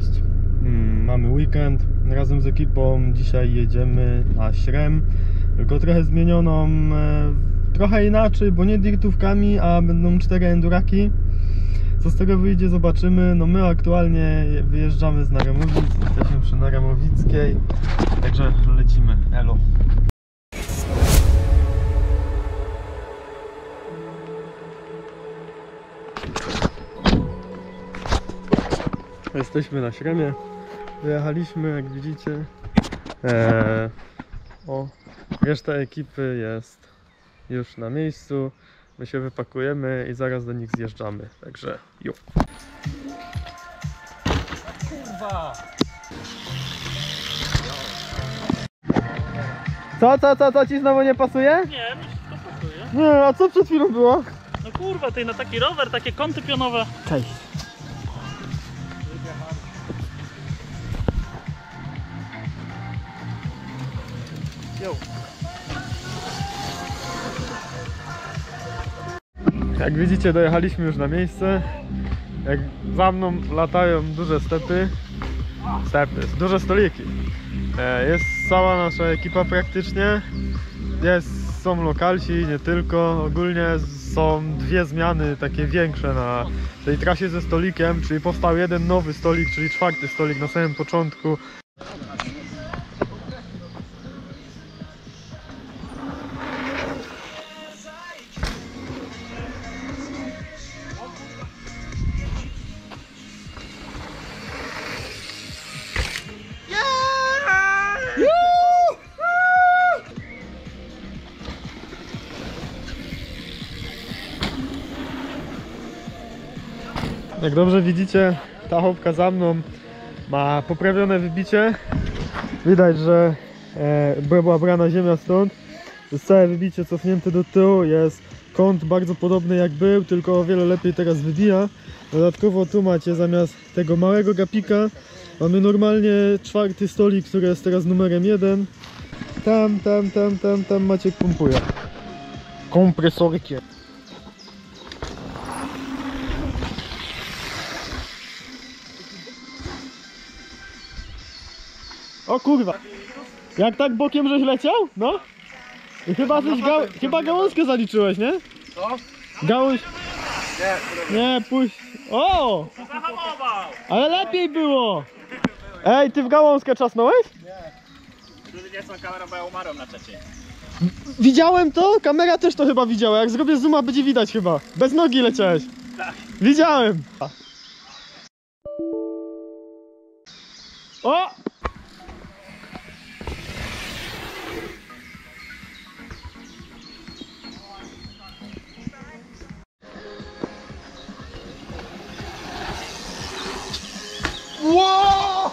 Cześć. Mamy weekend razem z ekipą. Dzisiaj jedziemy na Śrem, tylko trochę zmienioną, trochę inaczej, bo nie dirtówkami, a będą 4 enduraki. Co z tego wyjdzie, zobaczymy. No my aktualnie wyjeżdżamy z Naramowic, jesteśmy przy Naramowickiej, także lecimy. Elo. Jesteśmy na Śremie, wyjechaliśmy, jak widzicie. Reszta ekipy jest już na miejscu. My się wypakujemy i zaraz do nich zjeżdżamy, także jo. Kurwa! Co ci znowu nie pasuje? Nie, mi wszystko pasuje. Nie, a co przed chwilą było? No kurwa, ty na taki rower, takie kąty pionowe. Cześć. Yo. Jak widzicie, dojechaliśmy już na miejsce. Jak za mną latają duże duże stoliki. Jest cała nasza ekipa praktycznie. Są lokalsi, nie tylko. Ogólnie są 2 zmiany takie większe na tej trasie ze stolikiem, czyli powstał jeden nowy stolik, czyli 4. stolik na samym początku. Jak dobrze widzicie, ta chopka za mną ma poprawione wybicie. Widać, że była brana ziemia stąd. Jest całe wybicie cofnięte do tyłu. Jest kąt bardzo podobny jak był, tylko o wiele lepiej teraz wybija. Dodatkowo tu macie zamiast tego małego gapika mamy normalnie 4. stolik, który jest teraz numerem 1. Tam Maciek pompuje kompresorkiem. O kurwa! Jak tak bokiem żeś leciał? No? I chyba gałązkę zaliczyłeś, nie? Co? Gałąź... Nie, puść... O! Zahamował! Ale lepiej było! Ej, ty w gałązkę czasnąłeś? Nie. Ludzie są kamerą, bo ja umarłem na czacie. Widziałem to? Kamera też to chyba widziała. Jak zrobię zooma, będzie widać chyba. Bez nogi leciałeś. Tak. Widziałem! O! Wow!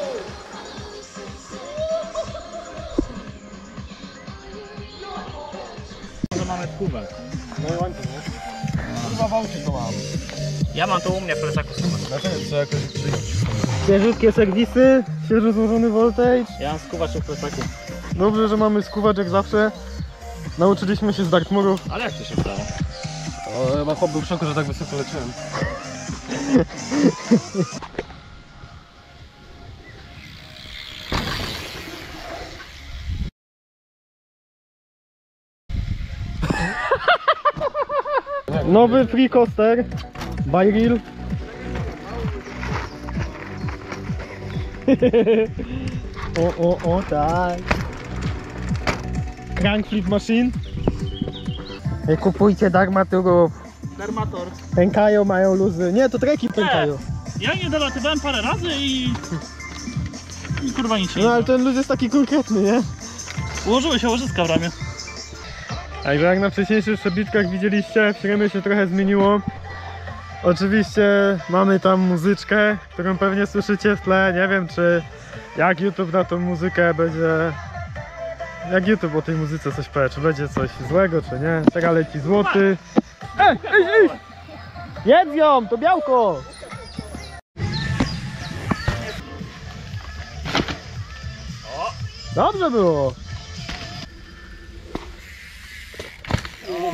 Może mamy skubę. No i łańcuch, nie? Kurwa w aucie to mam. Ja mam to u mnie w plecaku skubę. Dlaczego? Co jakoś... Świeżutkie serwisy, świeżo złożony voltage. Ja mam skuwacz w plecaku. Dobrze, że mamy skuwacz jak zawsze. Nauczyliśmy się z Dartmoorów. Ale jak to się stało? O, chyba chłop był w szoku, że tak wysoko leciałem. Nowy free coaster by Real. O, tak. Crank flip machine. Ej, kupujcie Darmaturów. Dermator. Pękają, mają luzy. Nie, to treki pękają. Ja nie dolatywałem parę razy i kurwa nic się nie No ale stało. ten luz jest taki konkretny, nie? Ułożyły się łożyska w ramię. Także jak na wcześniejszych przebitkach widzieliście, w Śremie się trochę zmieniło. Oczywiście mamy tam muzyczkę, którą pewnie słyszycie w tle. Nie wiem, czy jak YouTube na tą muzykę będzie... Jak YouTube o tej muzyce coś powie, czy będzie coś złego, czy nie. Teraz leci złoty. Ej! Jedz ją, to białko! Dobrze było!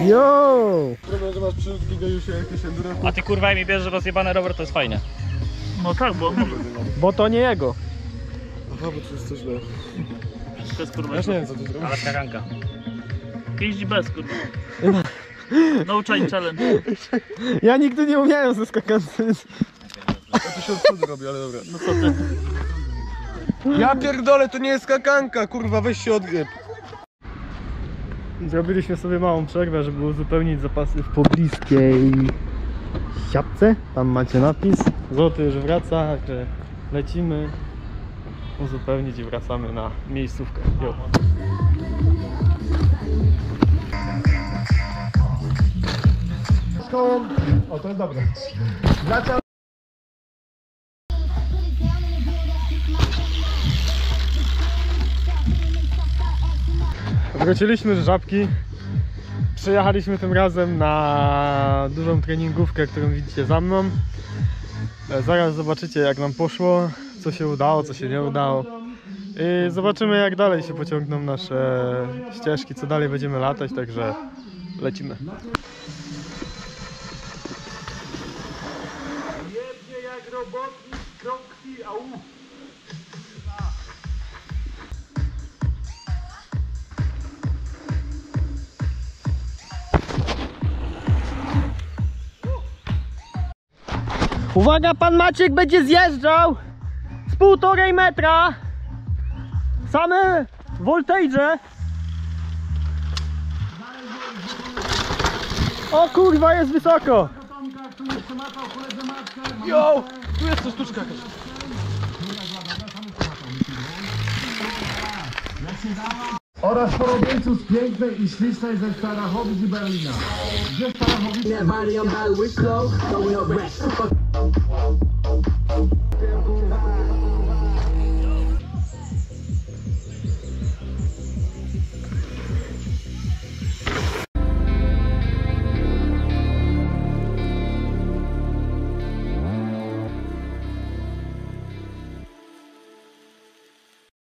Jo! Problem, że masz przyrzutki gejusie jakieś enduro. A ty kurwa mi bierzesz rozjebany rower, to jest fajnie. No tak, bo on może. Bo to nie jego. Aha, bo to jest to źle. Wszystko jest kurwa. Ja już nie wiem co tu zrobić. Ale karanka. Jeździ bez kurwa. No chain challenge. Ja nigdy nie umiałem ze skakancy. Ja to się od przodu robi, ale dobra. No co ty? Ja pierdolę, to nie jest skakanka, kurwa, weź się odgryb. Zrobiliśmy sobie małą przerwę, żeby uzupełnić zapasy w pobliskiej siatce. Tam macie napis. Złoty już wraca, że lecimy uzupełnić i wracamy na miejscówkę. Jo. O, to jest dobre. Wróciliśmy z Żabki. Przyjechaliśmy tym razem na dużą treningówkę, którą widzicie za mną. Zaraz zobaczycie, jak nam poszło, co się udało, co się nie udało. I zobaczymy, jak dalej się pociągną nasze ścieżki, co dalej będziemy latać, także lecimy. Jedzie jak robotnik, krągwi, au! Uwaga, pan Maciek będzie zjeżdżał z 1,5 metra. Same voltage. O kurwa, jest wysoko. Jo, tu jest to sztuczka jakaś. Oraz podobieńców z pięknej i ślicznej ze Starachowic i Berlina. Gdzie Starachowice? Body on body, we're slow, throwing up racks.